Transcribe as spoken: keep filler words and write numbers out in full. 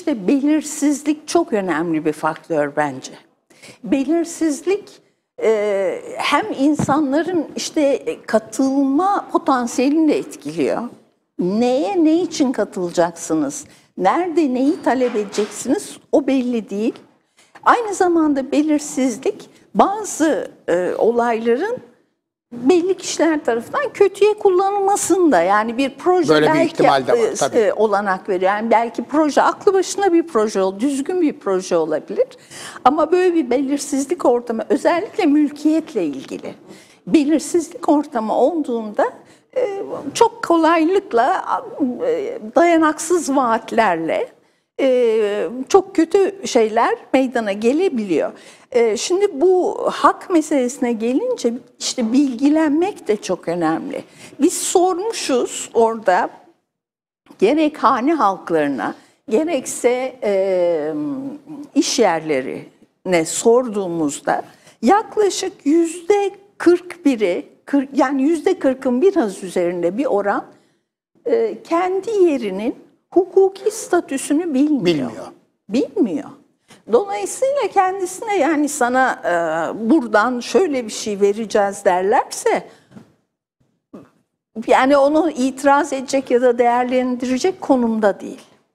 işte belirsizlik çok önemli bir faktör bence. Belirsizlik e, hem insanların işte katılma potansiyelini de etkiliyor. Neye, ne için katılacaksınız? Nerede neyi talep edeceksiniz? O belli değil. Aynı zamanda belirsizlik bazı e, olayların belli kişiler tarafından kötüye kullanılmasında, yani bir proje böyle bir belki ihtimal de var, tabii. e, olanak veriyor. Yani belki proje aklı başına bir proje, düzgün bir proje olabilir. Ama böyle bir belirsizlik ortamı, özellikle mülkiyetle ilgili belirsizlik ortamı olduğunda e, çok kolaylıkla e, dayanaksız vaatlerle e, çok kötü şeyler meydana gelebiliyor. Şimdi bu hak meselesine gelince işte bilgilenmek de çok önemli. Biz sormuşuz orada, gerek hane halklarına gerekse e, iş yerlerine sorduğumuzda yaklaşık yüzde kırk biri, yani yüzde kırkın biraz üzerinde bir oran e, kendi yerinin hukuki statüsünü bilmiyor. Bilmiyor. Bilmiyor. Dolayısıyla kendisine, yani sana e, buradan şöyle bir şey vereceğiz derlerse, yani onu itiraz edecek ya da değerlendirecek konumda değil.